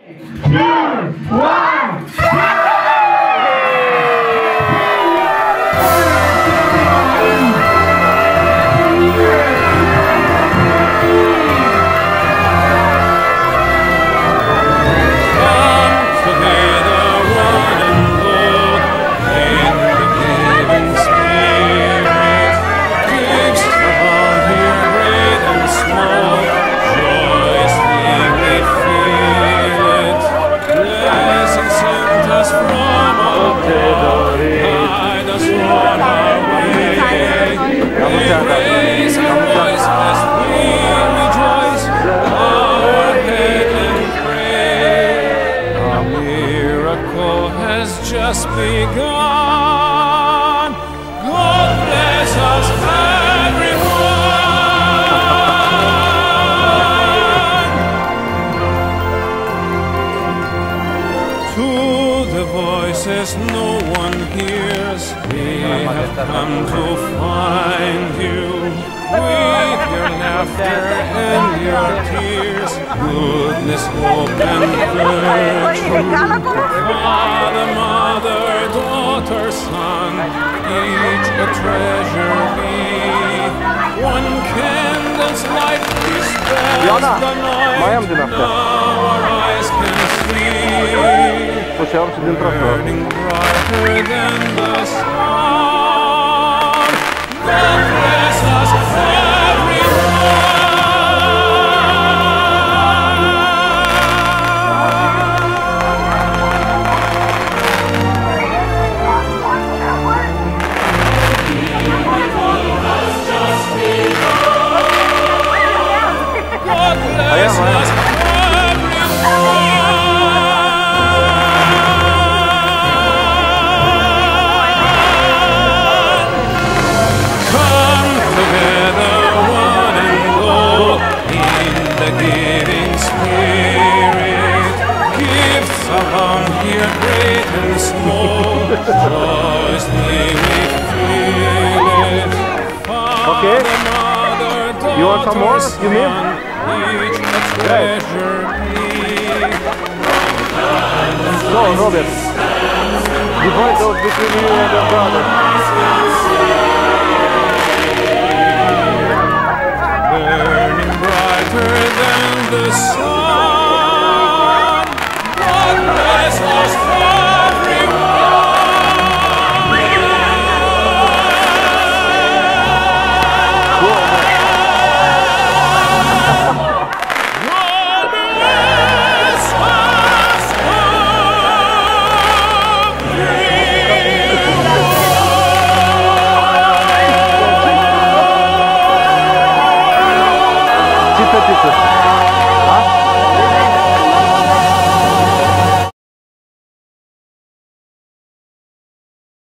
Just begun. God bless us, everyone. To the voices no one hears, we have come to find you. With your laughter and your tears, goodness, hope and virtue. Father, mother, daughter, son, each a treasure be. One candle's light dispels the night, our eyes can see. Burning brighter than the sun. God bless us, great and small, joyously we feel it. Okay. Mother, You want some more? You mean? Each a treasure So, Robert, divide those between you and your brother. burning brighter than the sun.